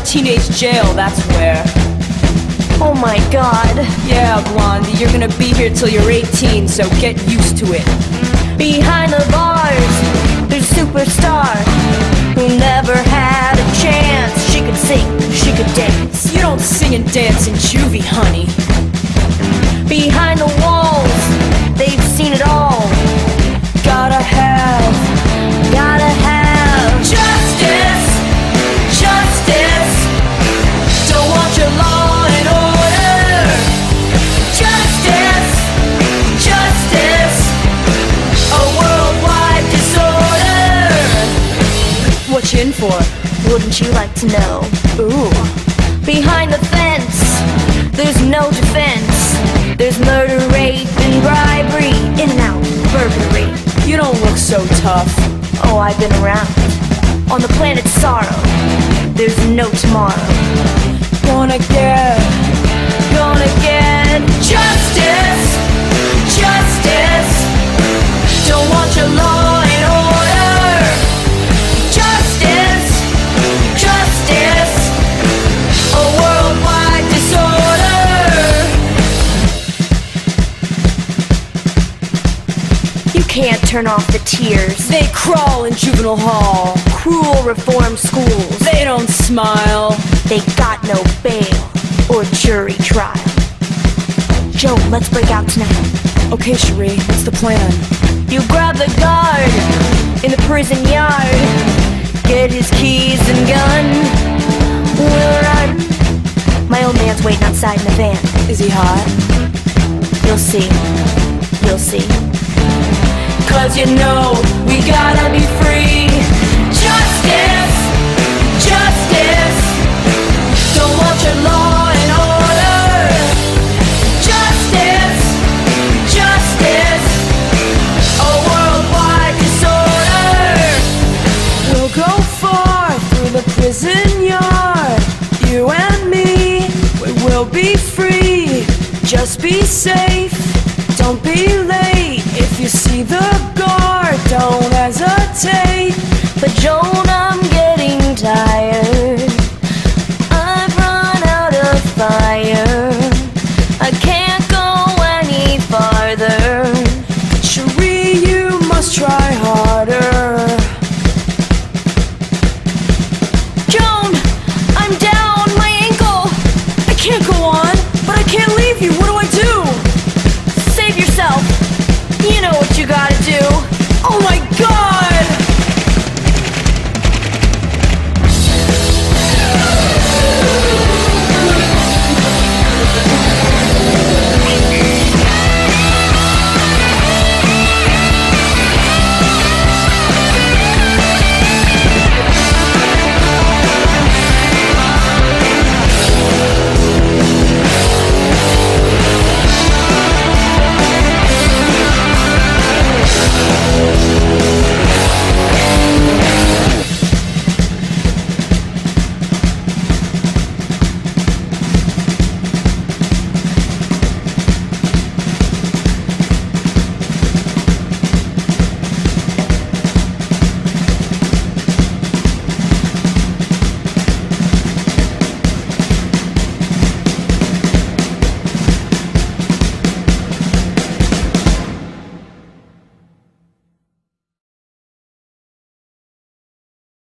teenage jail, that's where. Oh my god. Yeah, Blondie, you're gonna be here till you're 18, so get used to it. Behind the bars, there's a superstar who never had a chance. She could sing, she could dance. You don't sing and dance in juvie, honey. Behind the walls, they've seen it all. Gotta have justice, justice. Don't want your law and order. Justice, justice. A worldwide disorder. what you in for. Wouldn't you like to know? Ooh. Behind the fence, there's no defense. There's murder, rape, and bribery. In and out, burglary. You don't look so tough. Oh, I've been around. On the planet Sorrow, there's no tomorrow. Gonna get justice, justice. Don't want your law and order. Justice, justice. A worldwide disorder. You can't turn off the tears. They crawl in juvenile hall. Cruel reform schools. They don't smile. They got no bail or jury trial. Joe, let's break out tonight. Okay, Cherie, what's the plan? You grab the guard in the prison yard. Get his keys and gun. We'll run. My old man's waiting outside in the van. Is he hot? You'll see. You'll see. 'Cause you know we gotta be free. Justice, justice. Don't want your law and order. Justice, justice. A worldwide disorder. We'll go far through the prison yard. You and me, we will be free. Just be safe, don't be late. If you see the guard, don't hesitate. But Joan, I'm getting tired. I've run out of fire. I can't go any farther. Cherie, you must try harder. Joan, I'm down, my ankle. I can't go on, but I can't leave you. What do I